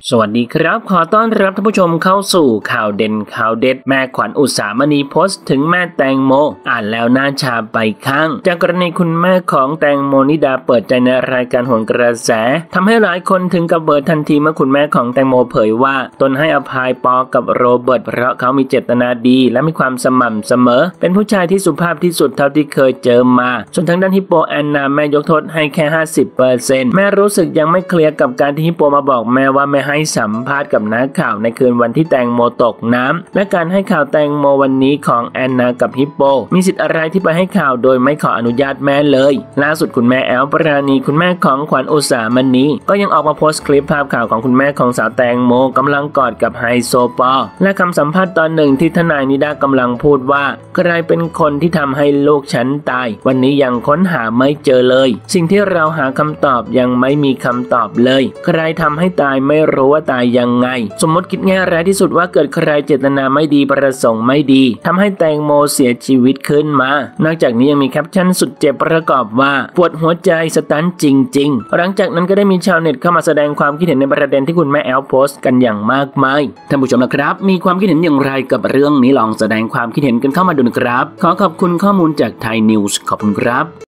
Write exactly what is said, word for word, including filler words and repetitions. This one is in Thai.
สวัสดีครับขอต้อนรับท่านผู้ชมเข้าสู่ข่าวเด่นข่าวเด็ดแม่ขวัญอุสามณีโพสต์ถึงแม่แตงโมอ่านแล้วน่าชาไปข้างจากกรณีคุณแม่ของแตงโมนิดาเปิดใจในรายการโหนกระแสทำให้หลายคนถึงกับเบิดทันทีเมื่อคุณแม่ของแตงโมเผยว่าตนให้อภัยปอกับโรเบิร์ตเพราะเขามีเจตนาดีและมีความสม่ำเสมอเป็นผู้ชายที่สุภาพที่สุดเท่าที่เคยเจอมาส่วนทางด้านฮิปโปแอนนาแม่ยกโทษให้แค่ ห้าสิบเปอร์เซ็นต์ แม่รู้สึกยังไม่เคลียร์กับการที่ฮิปโปมาบอกแม่ว่าไม่ให้สัมภาษณ์กับนักข่าวในคืนวันที่แตงโมตกน้ำและการให้ข่าวแตงโมวันนี้ของแอนนากับฮิปโปมีสิทธิ์อะไรที่ไปให้ข่าวโดยไม่ขออนุญาตแม่เลยล่าสุดคุณแม่แอลปราณีคุณแม่ของขวัญอุสามณีก็ยังออกมาโพสต์คลิปภาพข่าวของคุณแม่ของสาวแตงโมกำลังกอดกับไฮโซปอและคำสัมภาษณ์ตอนหนึ่งที่ทนายนิดากำลังพูดว่าใครเป็นคนที่ทำให้ลูกฉันตายวันนี้ยังค้นหาไม่เจอเลยสิ่งที่เราหาคำตอบยังไม่มีคำตอบเลยใครทำให้ตายไม่รู้ว่าตายยังไงสมมติคิดแง่ร้ายที่สุดว่าเกิดใครเจตนาไม่ดีประสงค์ไม่ดีทำให้แตงโมเสียชีวิตขึ้นมานอกจากนี้ยังมีแคปชั่นสุดเจ็บประกอบว่าปวดหัวใจสตันจริงๆหลังจากนั้นก็ได้มีชาวเน็ตเข้ามาแสดงความคิดเห็นในประเด็นที่คุณแม่แอลโพสต์กันอย่างมากมายท่านผู้ชมนะครับมีความคิดเห็นอย่างไรกับเรื่องนี้ลองแสดงความคิดเห็นกันเข้ามาดูนะครับขอขอบคุณข้อมูลจากไทยนิวส์ขอบคุณครับ